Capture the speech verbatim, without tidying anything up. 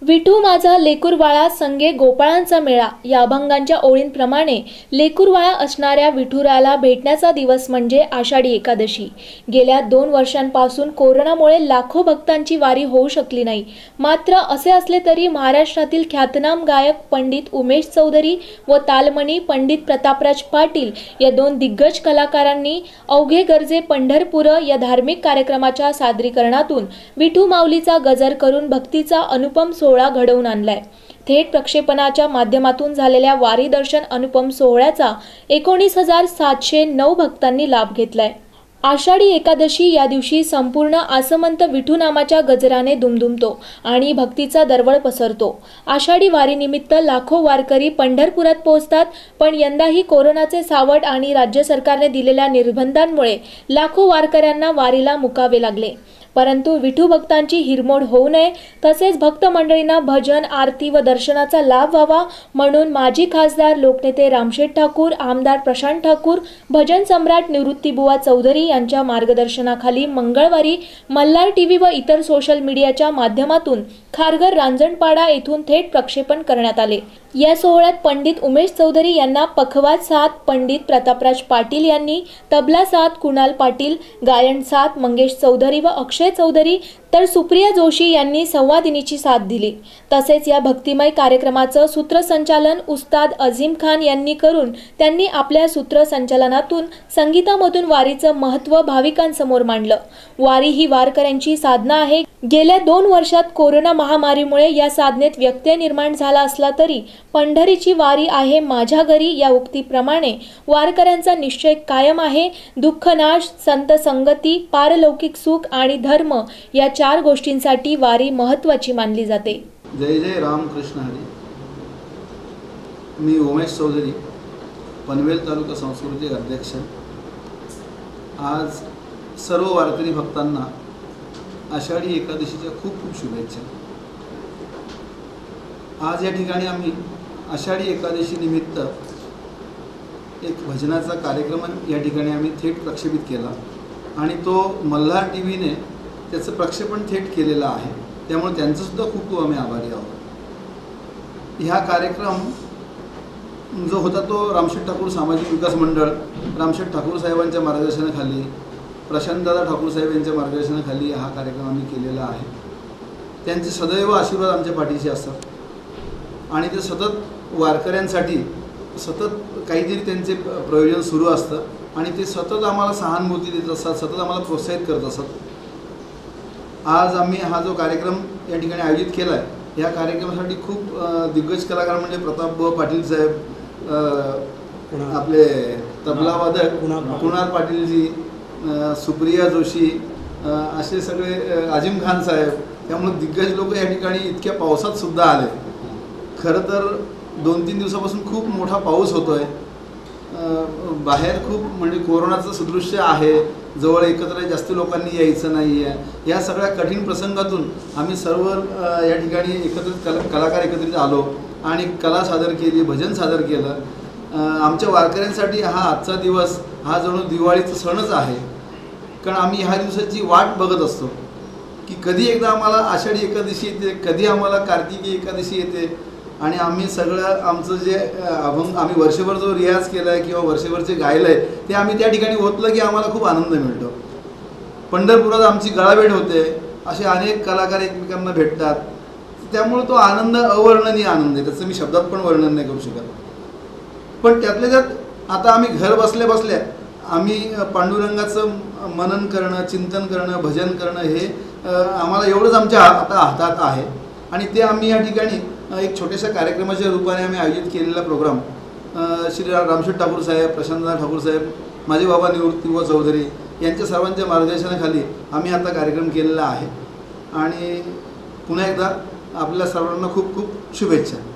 विठू माझा लेकुरवाळा संगे गोपाळांचा मेळा या अभंगांच्या ओळींप्रमाणे लेकुरवाळा असणाऱ्या विठुरायाला भेटण्याचा दिवस म्हणजे आषाढी एकादशी। गेल्या दोन वर्षांपासून कोरोनामुळे लाखो भक्तांची वारी होऊ शकली नाही। मात्र असे असले तरी महाराष्ट्रातील ख्यातनाम गायक पंडित उमेश चौधरी व तालमणी पंडित प्रतापराज पाटील या दोन दिग्गज कलाकारांनी अवघे गरजे पंढरपूर या धार्मिक कार्यक्रमाच्या सादरीकरणातून विठू माऊलीचा गजर करून भक्तीचा अनुपम सोहळा घडवून आणलाय। थेट प्रक्षेपणाच्या माध्यमातून झालेल्या वारी दर्शन अनुपम सोहळ्याचा एकोणीस हजार सातशे नऊ भक्तांनी लाभ घेतलाय। आषाढी एकादशी या दिवशी संपूर्ण आसमंत विठू नामाच्या गजराने दुमदुमतो आणि भक्तीचा दरवळ पसरतो। आषाढी वारीनिमित्त लाखो वारकरी पंढरपुरात पोहोचतात, पण यंदाही कोरोनाचे सावट आणि राज्य सरकारने दिलेल्या निर्बंधांमुळे लाखो वारकऱ्यांना वारीला मुकावे लागले। परंतु विठू भक्तांची हिरमोड होऊ नये तसेच भक्त मंडळींना भजन आरती व दर्शनाचा लाभ व्हावा म्हणून माजी खासदार लोकनेते रामशेठ ठाकूर, आमदार प्रशांत ठाकूर, भजन सम्राट निवृत्तीबुवा चौधरी यांच्या मार्गदर्शनाखाली मंगळवारी मल्हार टीव्ही व इतर सोशल मीडियाच्या माध्यमातून खारघर रांजणपाडा येथून थेट प्रक्षेपण करण्यात आले। या सोहळ्यात पंडित उमेश चौधरी यांना पखवाज साथ, पंडित प्रतापराज पाटील यांनी तबला साथ, कुणाल पाटील गायन साथ, मंगेश चौधरी व अक्षय चौधरी तर सुप्रिया जोशी यांनी संवादिनीची साथ दिली। तसेच या भक्तिमय कार्यक्रमाचं सूत्रसंचालन उस्ताद अझीम खान यांनी करून त्यांनी आपल्या सूत्रसंचालनातून संगीतामधून वारीचं महत्त्व भाविकांसमोर मांडलं। वारी ही वारकऱ्यांची साधना आहे। गेल्या दोन वर्षात कोरोना महामारीमुळे या साधनेत व्यत्यय निर्माण झाला असला तरी पंढरीची वारी आहे माझ्या घरी या उक्तीप्रमाणे वारकऱ्यांचा निश्चय कायम आहे। दुःखनाश, संत संगती, पारलौकिक सुख आणि धर्म या चार गोष्टींसाठी वारी महत्त्वाची मानली जाते। जय जय रामकृष्ण हरी। मी उमेश चौधरी, पनवेल तालुका संस्कृती अध्यक्ष। आज सर्व वारकरी भक्तांना आषाढी एकादशीच्या खूप खूप शुभेच्छा। आज या ठिकाणी आम्ही आषाढी एकादशी निमित्त एक भजनाचा कार्यक्रम या ठिकाणी आम्ही थेट प्रक्षेपित केला आणि तो मल्हार टीव्हीने त्याचं प्रक्षेपण थेट केलेलं आहे, त्यामुळे त्यांचं सुद्धा खूप खूप आम्ही आभारी आहोत। ह्या कार्यक्रम जो होता तो रामशेठ ठाकूर सामाजिक विकास मंडळ, रामशेठ ठाकूर साहेबांच्या मार्गदर्शनाखाली, प्रशांतदादा ठाकूर साहेब यांच्या मार्गदर्शनाखाली हा कार्यक्रम आम्ही केलेला आहे। त्यांचे सदैव आशीर्वाद आमच्या पाठीशी असतात आणि ते सतत वारकऱ्यांसाठी सतत काहीतरी त्यांचे प्रयोजन सुरू असतं आणि ते सतत आम्हाला सहानुभूती देत असतात, सतत आम्हाला प्रोत्साहित करत असतात। आज आम्ही हा जो कार्यक्रम या ठिकाणी आयोजित केला आहे, या कार्यक्रमासाठी खूप दिग्गज कलाकार म्हणजे प्रतापबुवा पाटील साहेब, आपले तबलावादक कुणाल पाटीलजी, सुप्रिया जोशी, असे सगळे अझीम खान साहेब, त्यामुळे दिग्गज लोक या ठिकाणी इतक्या पावसात सुद्धा आले। खरं तर दोन तीन दिवसापासून खूप मोठा पाऊस होतो आहे, बाहेर खूप म्हणजे कोरोनाचं सदृश्य आहे, जवळ एकत्र जास्त लोकांनी यायचं नाही आहे। या सगळ्या कठीण प्रसंगातून आम्ही सर्व या ठिकाणी एकत्रित कला कलाकार एकत्रित आलो आणि कला सादर केली, भजन सादर केलं। आमच्या वारकऱ्यांसाठी हा आजचा दिवस हा जणू दिवाळीचा सणच आहे, कारण आम्ही ह्या दिवसाची वाट बघत असतो की कधी एकदा आम्हाला आषाढी एकादशी येते, कधी आम्हाला कार्तिकी एकादशी येते आणि आम्ही सगळं आमचं जे अभंग आम्ही वर्षभर जो रियाज केला आहे किंवा वर्षभरचे गायलं आहे ते आम्ही त्या ठिकाणी ओतलं की आम्हाला खूप आनंद मिळतो। पंढरपुरात आमची गळाभेट होते, असे अनेक कलाकार एकमेकांना भेटतात, त्यामुळे तो आनंद अवर्णनीय आनंद आहे, त्याचं मी शब्दात पण वर्णन नाही करू शकत। पण त्यातल्या त्यात आता आम्ही घर बसल्या बसल्या आम्ही पांडुरंगाचं मनन करणं, चिंतन करणं, भजन करणं हे आम्हाला एवढंच आमच्या आता हातात आहे आणि ते आम्ही या ठिकाणी एक छोट्याशा कार्यक्रमाच्या रूपाने आम्ही आयोजित केलेला प्रोग्राम श्री रामशेठ ठाकूर साहेब, प्रशांतदादा ठाकूर साहेब, माझे बाबा निवृत्तीबुवा चौधरी यांच्या सर्वांच्या मार्गदर्शनाखाली आम्ही आता कार्यक्रम केलेला आहे आणि पुन्हा एकदा आपल्या सर्वांना खूप खूप शुभेच्छा।